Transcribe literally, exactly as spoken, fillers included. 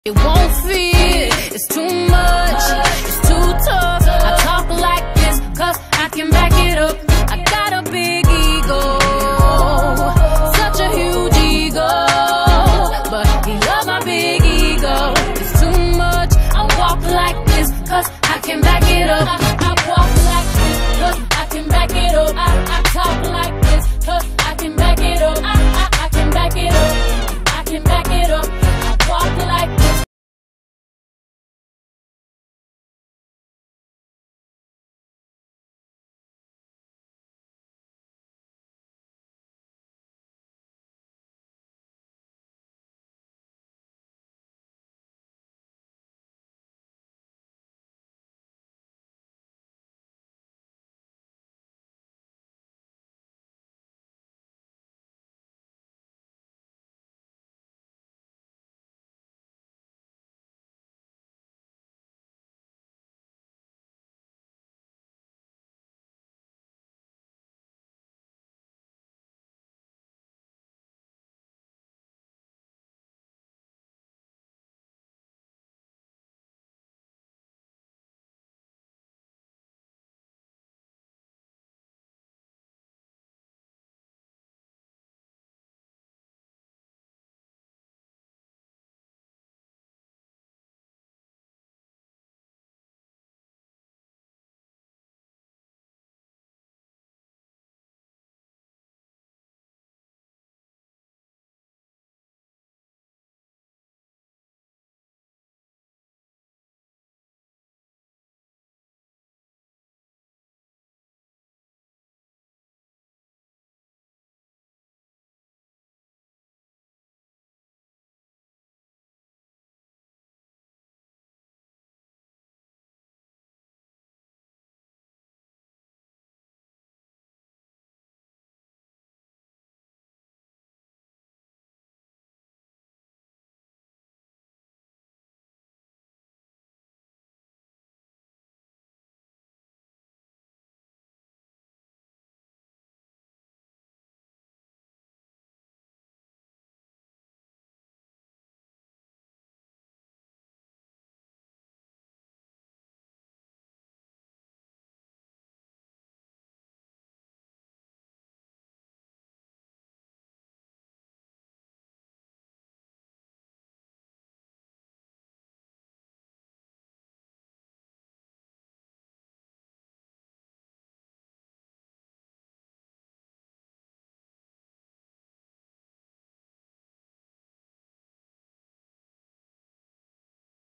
It won't fit, it's too much, it's too tough. I talk like this cause I can back it up. I got a big ego, such a huge ego, but he love my big ego. It's too much, I walk like this cause I can back it up. I, I walk like this cause I can back it up. I, I talk like this cause